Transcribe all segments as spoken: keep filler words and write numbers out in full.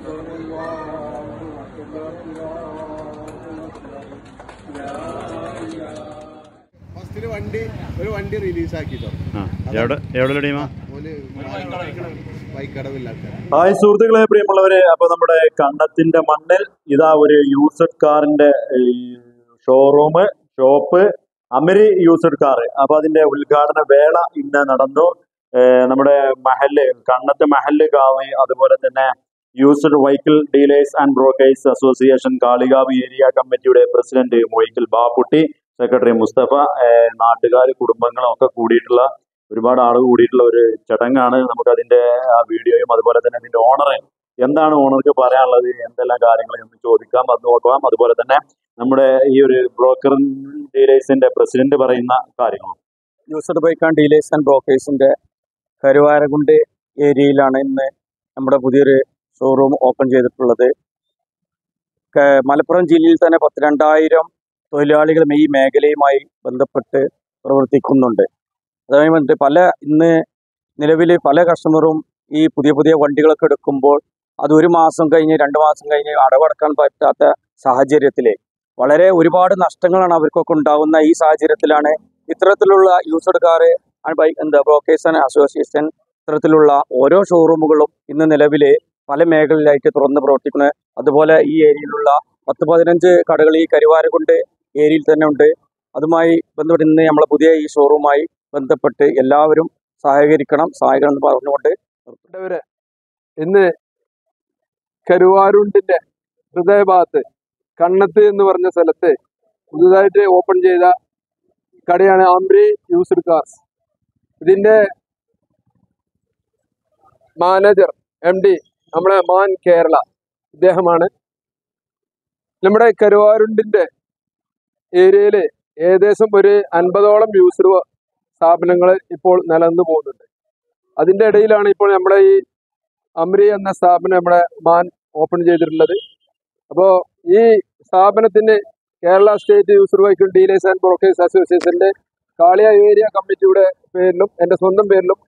ഫസ്റ്റില് വണ്ടി ഒരു വണ്ടി റിലീസ് ആക്കിട്ടോ. ഹായ് സുഹൃത്തുക്കളെ, പ്രിയമുള്ളവരെ, അപ്പൊ നമ്മുടെ കണ്ടത്തിന്റെ മണ്ണിൽ ഇതാ ഒരു യൂസ്ഡ് കാറിന്റെ showroom shop Amari used car. അപ്പൊ അതിന്റെ ഉദ്ഘാടന വേള ഇന്ന് നടന്നു. നമ്മുടെ മഹല് കണ്ണത്ത് മഹല് കാവ്, അതുപോലെ തന്നെ used vehicle dealers and brokers association Kalikavu area കമ്മിറ്റിയുടെ പ്രസിഡന്റ് മൊയ്ക്കൽ ബാപ്പുട്ടി, സെക്രട്ടറി മുസ്തഫ, നാട്ടുകാർ കുടുംബങ്ങളും ഒക്കെ കൂടിയിട്ടുള്ള ഒരുപാട് ആളുകൾ കൂടിയിട്ടുള്ള ഒരു ചടങ്ങാണ്. നമുക്ക് അതിന്റെ വീഡിയോയും അതുപോലെ തന്നെ അതിന്റെ ഓണർ എന്താണ് ഓണർക്ക് പറയാനുള്ളത്, എന്തെല്ലാം കാര്യങ്ങൾ എന്ന് ചോദിക്കാം, അത് നോക്കാം. അതുപോലെ തന്നെ നമ്മുടെ ഈ ഒരു ബ്രോക്കർ ഡീലേഴ്സിന്റെ പ്രസിഡന്റ് പറയുന്ന കാര്യങ്ങളും. Used bike and dealers and ബ്രോക്കേഴ്സിന്റെ കരുവാരകുണ്ട് ഏരിയയിലാണ് ഇന്ന് നമ്മുടെ പുതിയൊരു ഷോറൂം ഓപ്പൺ ചെയ്തിട്ടുള്ളത്. മലപ്പുറം ജില്ലയിൽ തന്നെ പത്തിരണ്ടായിരം തൊഴിലാളികളും ഈ മേഖലയുമായി ബന്ധപ്പെട്ട് പ്രവർത്തിക്കുന്നുണ്ട്. അതുമായി ബന്ധപ്പെട്ട് പല ഇന്ന് നിലവിൽ പല കസ്റ്റമറും ഈ പുതിയ പുതിയ വണ്ടികളൊക്കെ എടുക്കുമ്പോൾ അത് ഒരു മാസം കഴിഞ്ഞ് രണ്ട് മാസം കഴിഞ്ഞ് അടവടക്കാൻ പറ്റാത്ത സാഹചര്യത്തിൽ വളരെ ഒരുപാട് നഷ്ടങ്ങളാണ് അവർക്കൊക്കെ ഉണ്ടാകുന്ന ഈ സാഹചര്യത്തിലാണ് ഇത്തരത്തിലുള്ള യൂസ്ഡ് കാർ ആൻഡ് ബൈക്ക് എന്താ ബ്രോക്കേഴ്സ് ആൻഡ് അസോസിയേഷൻ ഇത്തരത്തിലുള്ള ഓരോ ഷോറൂമുകളും ഇന്ന് നിലവിൽ പല മേഖലയിലായിട്ട് തുറന്ന് പ്രവർത്തിക്കുന്നത്. അതുപോലെ ഈ ഏരിയയിലുള്ള പത്ത് പതിനഞ്ച് കടകൾ ഈ കരുവാരകുണ്ട് ഏരിയയിൽ തന്നെ ഉണ്ട്. അതുമായി ബന്ധപ്പെട്ട് ഇന്ന് നമ്മളെ പുതിയ ഈ ഷോറൂമായി ബന്ധപ്പെട്ട് എല്ലാവരും സഹകരിക്കണം സഹായിക്കണം എന്ന് പറഞ്ഞുകൊണ്ട് ഇന്ന് കരുവാരുണ്ടിന്റെ ഹൃദയഭാഗത്ത് കണ്ണത്ത് എന്ന് പറഞ്ഞ സ്ഥലത്ത് പുതുതായിട്ട് ഓപ്പൺ ചെയ്ത കടയാണ് അമരി യൂസ്ഡ് കാർസ്. ഇതിന്റെ മാനേജർ എം ഡി നമ്മുടെ മാൻ കേരള ഇദ്ദേഹമാണ്. നമ്മുടെ കരുവാരുണ്ടിന്റെ ഏരിയയില് ഏകദേശം ഒരു അൻപതോളം യൂസ്ഡ് സ്ഥാപനങ്ങൾ ഇപ്പോൾ നിലനിന്ന് പോകുന്നുണ്ട്. അതിൻ്റെ ഇടയിലാണ് ഇപ്പോൾ നമ്മുടെ ഈ അമരി എന്ന സ്ഥാപനം നമ്മുടെ മാൻ ഓപ്പൺ ചെയ്തിട്ടുള്ളത്. അപ്പോൾ ഈ സ്ഥാപനത്തിന് Kerala state used vehicle dealers and brokers അസോസിയേഷന്റെ കാളിയ ഏരിയ കമ്മിറ്റിയുടെ പേരിലും എൻ്റെ സ്വന്തം പേരിലും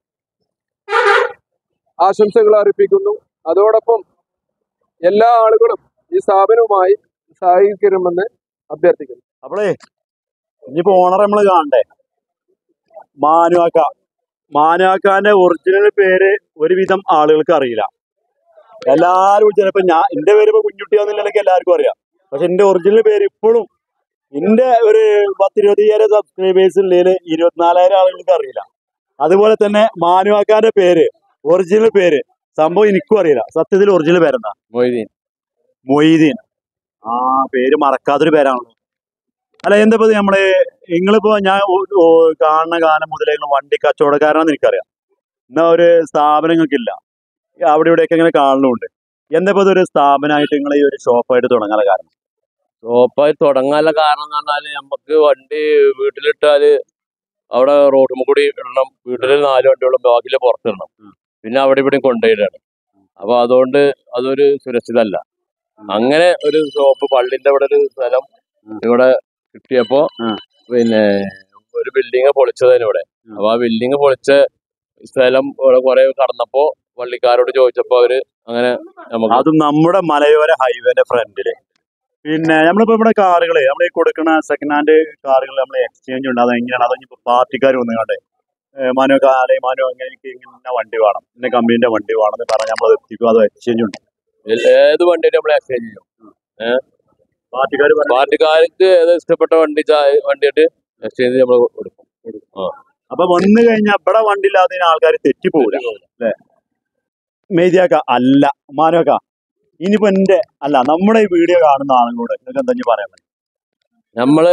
ആശംസകൾ അർപ്പിക്കുന്നു. അതോടൊപ്പം എല്ലാ ആളുകളും ഈ സ്ഥാപനവുമായി സഹകരിക്കണമെന്ന് അഭ്യർത്ഥിക്കുന്നു. അപ്പോളേ ഇനിയിപ്പോ ഓണർ നമ്മൾ കാണണ്ടേ, മാനുവാക്ക. മാനുവാക്കാന്റെ ഒറിജിനൽ പേര് ഒരുവിധം ആളുകൾക്ക് അറിയില്ല. എല്ലാവരും ചിലപ്പോ ഞാൻ എന്റെ പേര് ഇപ്പൊ കുഞ്ഞുട്ടിയാന്നില്ലെങ്കിൽ എല്ലാവർക്കും അറിയാം. പക്ഷെ എന്റെ ഒറിജിനൽ പേര് ഇപ്പോഴും എന്റെ ഒരു പത്തിരുപത്തിയ്യായിരം സബ്സ്ക്രൈബേഴ്സ് ഉള്ളതിൽ ഇരുപത്തിനാലായിരം ആളുകൾക്ക് അറിയില്ല. അതുപോലെ തന്നെ മാനുവാക്കാന്റെ പേര് ഒറിജിനൽ പേര് സംഭവം എനിക്കും അറിയില്ല. സത്യത്തിൽ ഒറിജിനൽ പേരെന്താ? മൊയ്തീൻ. മൊയ്തീൻ. ആ പേര് മറക്കാത്തൊരു പേരാണല്ലോ. അല്ല, എന്താ നമ്മള് നിങ്ങളിപ്പോ ഞാൻ കാണുന്ന കാലം മുതലേ വണ്ടി കച്ചവടക്കാരാണെന്ന് എനിക്കറിയാം. എന്നാ ഒരു സ്ഥാപനങ്ങൾക്കില്ല, അവിടെ ഇവിടെയൊക്കെ ഇങ്ങനെ കാണുന്നുണ്ട്. എന്താ ഒരു സ്ഥാപനമായിട്ട് നിങ്ങൾ ഈ ഒരു ഷോപ്പായിട്ട് തുടങ്ങാനുള്ള കാരണം? ഷോപ്പായി തുടങ്ങാനുള്ള കാരണം എന്ന് പറഞ്ഞാല് നമുക്ക് വണ്ടി വീട്ടിലിട്ടാല് അവിടെ റോഡും കൂടി ഇടണം, വീട്ടിൽ നാല് വണ്ടികളും ബാക്കില് പുറത്തിടണം, പിന്നെ അവിടെ ഇവിടെ കൊണ്ടുപോയിടാണ്. അപ്പൊ അതുകൊണ്ട് അതൊരു സുരക്ഷിതല്ല. അങ്ങനെ ഒരു ഷോപ്പ് പള്ളിന്റെ അവിടെ ഒരു സ്ഥലം ഇവിടെ കിട്ടിയപ്പോ പിന്നെ ഒരു ബിൽഡിങ് പൊളിച്ചതിന് ഇവിടെ. അപ്പൊ ആ ബിൽഡിങ് പൊളിച്ച സ്ഥലം ഇവിടെ കുറെ കടന്നപ്പോ പള്ളിക്കാരോട് ചോദിച്ചപ്പോ അവര് അങ്ങനെ നമുക്ക് അതും നമ്മുടെ മലയോര ഹൈവേന്റെ ഫ്രണ്ടില്. പിന്നെ നമ്മളിപ്പോ ഇവിടെ കാറുകള് നമ്മൾ ഈ കൊടുക്കുന്ന സെക്കൻഡ് ഹാൻഡ് കാറുകൾ നമ്മൾ എക്സ്ചേഞ്ച് ഉണ്ട്. അത് എങ്ങനെയാണ്? അതോ പാർട്ടിക്കാർ വന്നുകാണ്ട് മനു കാലേ മനു അങ്ങനെ എനിക്ക് ഇങ്ങനെ വണ്ടി വേണം, ഇന്ന കമ്പനീന്റെ വണ്ടി വേണം എന്ന് പറഞ്ഞാൽ നമ്മൾ എത്തിക്കും. അത് എക്സ്ചേഞ്ച് ഉണ്ട്. ഏത് വണ്ടിയും നമ്മൾ എക്സ്ചേഞ്ച് ചെയ്യും. ഏഹ് പാർട്ടിക്കാർ പാർട്ടിക്കാർക്ക് ഏത് ഇഷ്ടപ്പെട്ട വണ്ടി വണ്ടിയായിട്ട് എക്സ്ചേഞ്ച് നമ്മൾ കൊടുക്കും. അപ്പൊ വന്നു കഴിഞ്ഞാൽ ഇവിടെ വണ്ടി ഇല്ലാതെ ആൾക്കാർ തെറ്റിപ്പോകില്ല അല്ലേ? മെയ്തിയാക്ക അല്ല മാനുവാക്ക, ഇനിയിപ്പോ എന്റെ അല്ല നമ്മുടെ ഈ വീഡിയോ കാണുന്ന ആളുകളോട് നിങ്ങൾക്ക് എന്താ പറയാൻ പറ്റും? നമ്മള്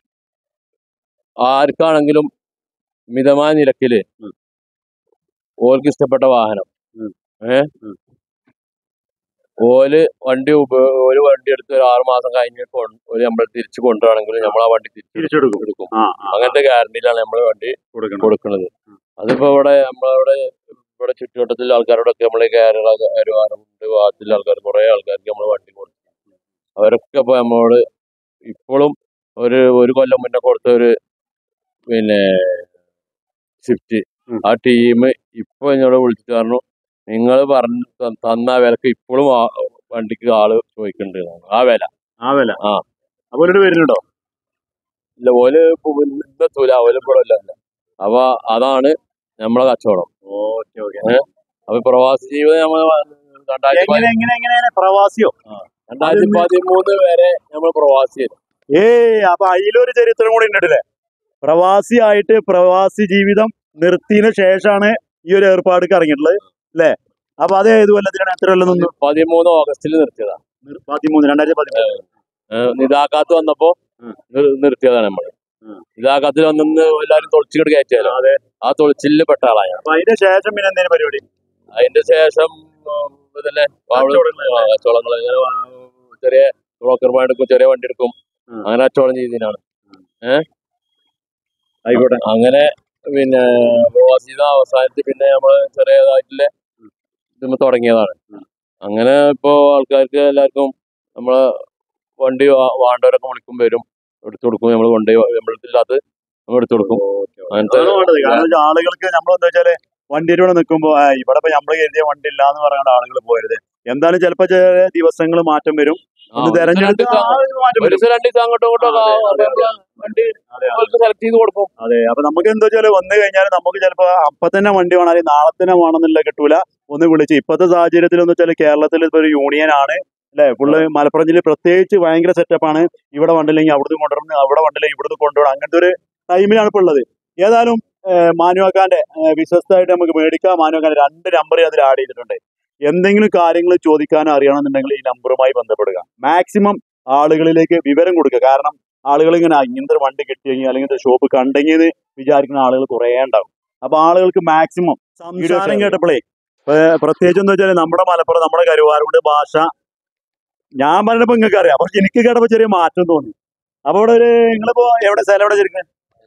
ആർക്കാണെങ്കിലും മിതമായ നിരക്കില് ഓർക്ക് ഇഷ്ടപ്പെട്ട വാഹനം ഏഹ് ഓല് വണ്ടി ഒരു വണ്ടി എടുത്ത് ഒരു ആറു മാസം കഴിഞ്ഞ് ഒരു നമ്മൾ തിരിച്ചു കൊണ്ടുപോകണമെങ്കിൽ നമ്മൾ ആ വണ്ടി തിരിച്ചെടുക്കും എടുക്കും. അങ്ങനത്തെ ഗ്യാരണ്ടിയിലാണ് നമ്മൾ വണ്ടി കൊടുക്കുന്നത്. അതിപ്പോ ഇവിടെ നമ്മളവിടെ ഇവിടെ ചുറ്റുവട്ടത്തിലെ ആൾക്കാരോടൊക്കെ നമ്മളെ കേരള കരുവാരകുണ്ട് ഭാഗത്തിലെ ആൾക്കാർ കുറെ ആൾക്കാർക്ക് നമ്മൾ വണ്ടി കൊടുക്കും. അവരൊക്കെ ഇപ്പൊ നമ്മളോട് ഇപ്പോഴും ഒരു ഒരു കൊല്ലം മുന്നേ കൊടുത്ത ഒരു പിന്നെ സ്വിഫ്റ്റ് ആ ടീം ഇപ്പൊ എന്നോട് വിളിച്ചിട്ട് പറഞ്ഞു നിങ്ങൾ പറഞ്ഞ തന്ന വിലക്ക് ഇപ്പോഴും വണ്ടിക്ക് ആള് ചോദിക്കുന്നുണ്ട് ആ വില. ആ വില ആ. അപ്പൊ ഒരു വരുന്നുണ്ടോ? ഇല്ല, ഓല് ഇന്നെത്തൂല, ഓല് ഇവിടെ ഇല്ല. അപ്പൊ അതാണ് നമ്മളെ കച്ചവടം. Okay okay. അപ്പൊ പ്രവാസി ജീവിതം നമ്മൾ രണ്ടായിരത്തി എങ്ങനെ എങ്ങനെ എങ്ങനെ പ്രവാസിയോ? രണ്ടായിരത്തി പതിമൂന്ന് വരെ നമ്മൾ പ്രവാസി. ഏയ് അപ്പൊ അതിലൊരു ചരിത്രം കൂടി ഉണ്ടല്ലേ. പ്രവാസി ആയിട്ട് പ്രവാസി ജീവിതം നിർത്തിയതിനു ശേഷമാണ് ഈ ഒരു ഏർപ്പാടിക്ക് ഇറങ്ങിയിട്ടുള്ളത് അല്ലേ? അപ്പൊ അത് ഏത് കൊല്ലത്തിലാണ്? എത്ര കൊല്ലം നിന്നു? പതിമൂന്ന് ഓഗസ്റ്റിൽ നിർത്തിയതാ. പതിമൂന്ന് രണ്ടായിരത്തി പതിമൂന്ന് നിതാകാത്ത് വന്നപ്പോ നിർത്തിയതാണ് നമ്മള്. നിതാകാത്തിൽ വന്ന് എല്ലാരും തൊളിച്ചുകൊണ്ട് കയറ്റിയാലോ. ആ തൊളിച്ചില് പെട്ട ആളാണ്. അപ്പൊ അതിന്റെ ശേഷം പിന്നെ എന്തെങ്കിലും പരിപാടി? അതിന്റെ ശേഷം ഇതല്ലേ കച്ചവടങ്ങൾ, ചെറിയ ബ്രോക്കർമാർ എടുക്കും, ചെറിയ വണ്ടി എടുക്കും, അങ്ങനെ കച്ചവടം ചെയ്തതിനാണ്. ഏഹ് ആയിക്കോട്ടെ. അങ്ങനെ പിന്നെ പ്രവാസിത അവസാനത്തിൽ പിന്നെ നമ്മള് ചെറിയതായിട്ടുള്ള ഇത് തുടങ്ങിയതാണ്. അങ്ങനെ ഇപ്പോ ആൾക്കാർക്ക് എല്ലാവർക്കും നമ്മളെ വണ്ടി വേണ്ടവരൊക്കെ വിളിക്കും, വരും, എടുത്തു കൊടുക്കും. നമ്മൾ കൊണ്ടുപോയി നമ്മളില്ലാത്ത നമ്മൾ എടുത്തു കൊടുക്കും. അങ്ങനത്തെ കാരണം ആളുകൾക്ക് നമ്മളെന്താ വെച്ചാല് വണ്ടിയുടെ കൂടെ നിൽക്കുമ്പോ ഇവിടെ ഇപ്പൊ നമ്മള് കരുതിയ വണ്ടി ഇല്ല എന്ന് പറയാണ്ട് ആളുകൾ പോയത്. എന്തായാലും ചിലപ്പോ ചില ദിവസങ്ങൾ മാറ്റം വരും. തെരഞ്ഞെടുത്ത് ഒരു ദിവസം രണ്ട് ദിവസം അങ്ങോട്ടും ഇങ്ങോട്ടും വണ്ടി സെലക്ട് ചെയ്ത് കൊടുക്കും. അതെ. അപ്പൊ നമുക്ക് എന്താ വെച്ചാല് വന്നു കഴിഞ്ഞാൽ നമുക്ക് ചിലപ്പോ അപ്പൊ തന്നെ വണ്ടി വേണം, അല്ലെങ്കിൽ നാളെ തന്നെ വേണമെന്നുള്ള കിട്ടൂല. ഒന്ന് വിളിച്ച് ഇപ്പോഴത്തെ സാഹചര്യത്തിൽ എന്ന് വെച്ചാൽ കേരളത്തിൽ ഇപ്പൊ ഒരു യൂണിയൻ ആണ് അല്ലെ ഫുള്ള്. മലപ്പുറം ജില്ലയിൽ പ്രത്യേകിച്ച് ഭയങ്കര സെറ്റപ്പാണ്. ഇവിടെ വണ്ടില്ലെങ്കിൽ അവിടുന്ന് കൊണ്ടുവരണം, അവിടെ വണ്ടില്ലെങ്കിൽ ഇവിടുന്ന് കൊണ്ടുപോകണം. അങ്ങനത്തെ ഒരു ടൈമിലാണ് ഇപ്പൊ ഉള്ളത്. ഏതായാലും മാനുവക്കാന്റെ വിശ്വസ്തമായിട്ട് നമുക്ക് മേടിക്കാം. മാനുവക്കാന്റെ രണ്ട് നമ്പർ അതിൽ ആഡ് ചെയ്തിട്ടുണ്ട്. എന്തെങ്കിലും കാര്യങ്ങൾ ചോദിക്കാനോ അറിയണമെന്നുണ്ടെങ്കിൽ ഈ നമ്പറുമായി ബന്ധപ്പെടുക. മാക്സിമം ആളുകളിലേക്ക് വിവരം കൊടുക്കുക. കാരണം ആളുകൾ ഇങ്ങനെ ഇങ്ങനത്തെ ഒരു വണ്ടി കിട്ടിയെങ്കിൽ അല്ലെങ്കിൽ ഷോപ്പ് കണ്ടെങ്കിൽ എന്ന് വിചാരിക്കുന്ന ആളുകൾ കുറേ ഉണ്ടാവും. അപ്പൊ ആളുകൾക്ക് മാക്സിമം സംസാരം കേട്ടപ്പോഴേ പ്രത്യേകിച്ച് എന്താ വെച്ചാൽ നമ്മുടെ മലപ്പുറം, നമ്മുടെ കരുവാരുകൊണ്ട് ഭാഷ ഞാൻ പറഞ്ഞപ്പോ നിങ്ങൾക്ക് അറിയാം, പക്ഷെ എനിക്ക് കേട്ടപ്പോ ചെറിയ മാറ്റം തോന്നി. അപ്പൊ ഇവിടെ ഒരു നിങ്ങളിപ്പോ എവിടെ സ്ഥലം എവിടെ ശരിക്കും?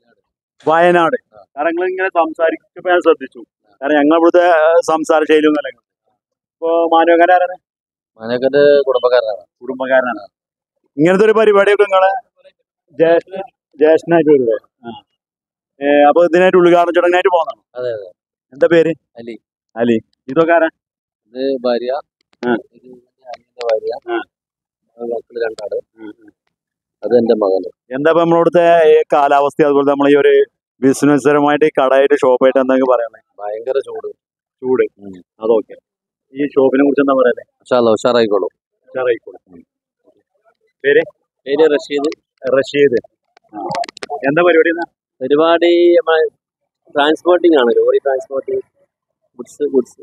വയനാട്. കാരണം നിങ്ങൾ ഇങ്ങനെ സംസാരിക്കുമ്പോ ഞാൻ ശ്രദ്ധിച്ചു. കാരണം ഞങ്ങൾ ഇവിടുത്തെ സംസാര ശൈലി ഒന്നും അല്ലെങ്കിൽ ഇപ്പൊ മാനുവക്കാരാണ് മാനുവക്കാന്റെ കുടുംബക്കാരനാണ് കുടുംബക്കാരനാണ് ഇങ്ങനത്തെ ഒരു പരിപാടിയൊക്കെ നിങ്ങളെ ജ്യേഷ്ഠ ജ്യേഷ്ഠനായിട്ട് വരുവേ? അപ്പൊ ഇതിനായിട്ട് ഉദ്ഘാടന ചടങ്ങിനായിട്ട് പോകുന്നതാണ്. അതെ അതെ. എന്താ പേര്? അലി. അലി. ഇതൊക്കെ ആരാ? ഇത് ഭാര്യ, ഭാര്യ, മക്കള് രണ്ടാള്, അത് എന്റെ മകന്. എന്താ ഇപ്പൊ നമ്മളിവിടുത്തെ കാലാവസ്ഥ, അതുപോലെ നമ്മൾ ഈ ഒരു ബിസിനസ് പരമായിട്ട് കടയായിട്ട് ഷോപ്പായിട്ട് എന്തെങ്കിലും പറയാനേ? ഭയങ്കര ചൂട്. ചൂട്. അതൊക്കെ. ഈ ഷോപ്പിനെ കുറിച്ച് എന്താ പറയാ? ഉഷാറായിക്കോളും. ഉഷാറായിക്കോളും. പേര്? പേര് റഷീദ്. റഷീദ്. എന്താ പരിപാടി? പരിപാടി ട്രാൻസ്പോർട്ടിംഗ് ആണ്, lorry transporting, goods goods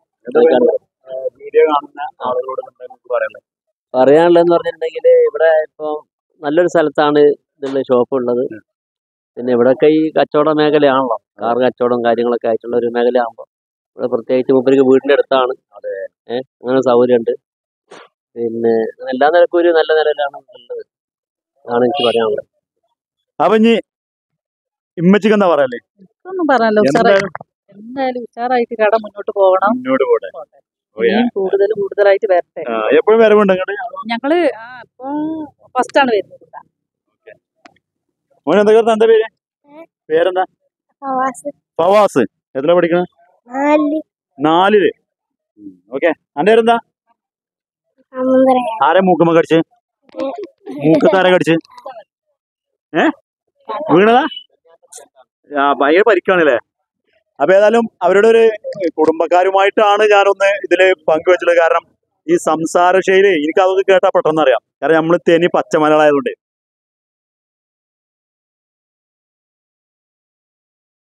video കാണുന്ന ആളുകളോട് പറയാനുള്ളത് പറയാനുള്ളതെന്ന് പറഞ്ഞിട്ടുണ്ടെങ്കിൽ ഇവിടെ ഇപ്പൊ നല്ലൊരു സ്ഥലത്താണ് ഇതിന്റെ ഷോപ്പ് ഉള്ളത്. പിന്നെ ഇവിടെയൊക്കെ ഈ കച്ചവട മേഖലയാണല്ലോ, കാർ കച്ചവടം കാര്യങ്ങളൊക്കെ ആയിട്ടുള്ള ഒരു മേഖലയാകുമ്പോൾ ഇവിടെ പ്രത്യേകിച്ച് മൂപ്പർക്ക് വീടിന്റെ അടുത്താണ്. ഏഹ് അങ്ങനെ സൗകര്യമുണ്ട്. പിന്നെ എല്ലാ നിലക്കും ഒരു നല്ല നിലയിലാണ് ഉള്ളത്, അതാണ് എനിക്ക് പറയാനുള്ളത്. അപ്പൊ ഇനി ഇമ്മച്ചിക്ക് എന്താ പറയല്ലേ? ഒന്നും പറയാനല്ലോ, എന്തായാലും ഉഷാറായിട്ട് കട മുന്നോട്ട് പോകണം, മുന്നോട്ട് പോട്ടെ, കൂടുതൽ കൂടുതലായിട്ട് വരട്ടെ. എപ്പോഴും വരവുണ്ട് ഞങ്ങള് ഇപ്പൊ ഫസ്റ്റ് ആണ് വരുന്നത്. മോൻ എന്താ എന്താ പേര്? പേരെന്താ? ഫവാസ്. എത്ര പഠിക്കണ? നാലില്. ഓക്കെ. അന്റെ പേരെന്താ? ആരെ മൂക്കുമ്പോ കടിച്ച്? മൂക്കത്താരെ കടിച്ച്? ഏ വീണതാ? ആ ഭയങ്കര പരിക്കാണല്ലേ. അപ്പൊ ഏതായാലും അവരുടെ ഒരു കുടുംബക്കാരുമായിട്ടാണ് ഞാനൊന്ന് ഇതില് പങ്കുവെച്ചത്. കാരണം ഈ സംസാര ശൈലി എനിക്ക് അതൊക്കെ കേട്ടാൽ പെട്ടെന്ന് അറിയാം. കാരണം നമ്മൾ തനി പച്ചമലയാളമായതുകൊണ്ട്